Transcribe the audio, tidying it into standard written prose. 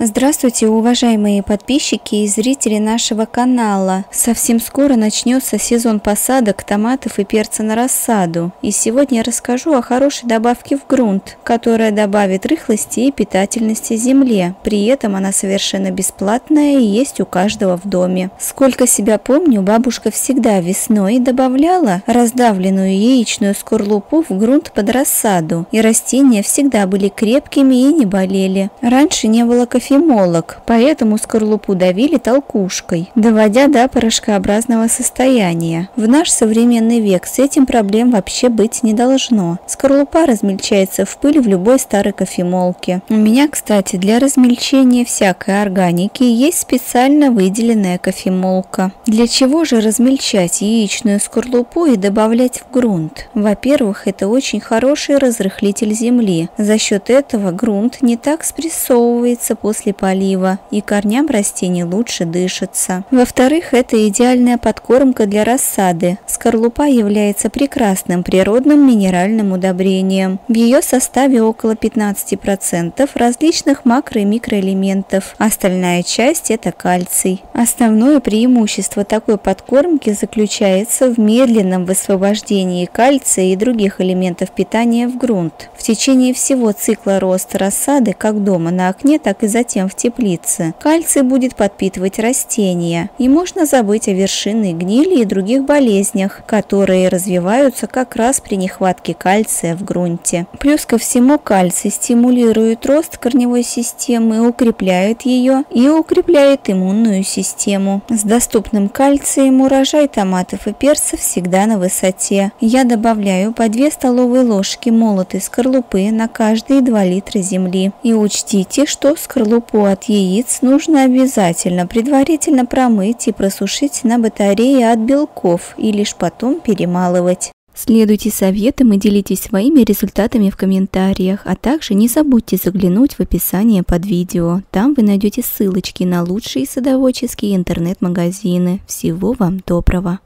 Здравствуйте, уважаемые подписчики и зрители нашего канала. Совсем скоро начнется сезон посадок томатов и перца на рассаду. И сегодня я расскажу о хорошей добавке в грунт, которая добавит рыхлости и питательности земле. При этом она совершенно бесплатная и есть у каждого в доме. Сколько себя помню, бабушка всегда весной добавляла раздавленную яичную скорлупу в грунт под рассаду. И растения всегда были крепкими и не болели. Раньше не было кофемолок, поэтому скорлупу давили толкушкой, доводя до порошкообразного состояния. В наш современный век с этим проблем вообще быть не должно. Скорлупа размельчается в пыль в любой старой кофемолке. У меня, кстати, для размельчения всякой органики есть специально выделенная кофемолка. Для чего же размельчать яичную скорлупу и добавлять в грунт? Во-первых, это очень хороший разрыхлитель земли. За счет этого грунт не так спрессовывается после полива, и корням растений лучше дышится. Во-вторых, это идеальная подкормка для рассады. Скорлупа является прекрасным природным минеральным удобрением. В ее составе около 15% различных макро- и микроэлементов. Остальная часть – это кальций. Основное преимущество такой подкормки заключается в медленном высвобождении кальция и других элементов питания в грунт. В течение всего цикла роста рассады, как дома на окне, так и затем в теплице, кальций будет подпитывать растения, и можно забыть о вершинной гнили и других болезнях, которые развиваются как раз при нехватке кальция в грунте. Плюс ко всему, кальций стимулирует рост корневой системы, укрепляет ее и укрепляет иммунную систему. С доступным кальцием урожай томатов и перцев всегда на высоте. Я добавляю по 2 столовые ложки молотой скорлупы на каждые 2 литра земли. И учтите, что скорлупу от яиц нужно обязательно предварительно промыть и просушить на батарее от белков и лишь потом перемалывать. Следуйте советам и делитесь своими результатами в комментариях, а также не забудьте заглянуть в описание под видео. Там вы найдете ссылочки на лучшие садоводческие интернет-магазины. Всего вам доброго!